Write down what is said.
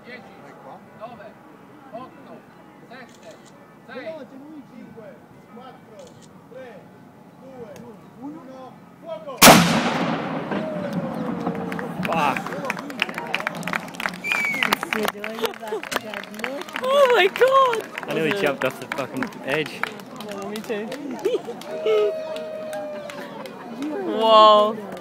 10, 9, 8, 7, 6, 5, 4, 3, 2, 1, fuoco! Oh my god! I nearly jumped off the fucking edge. Yeah, me too. Whoa.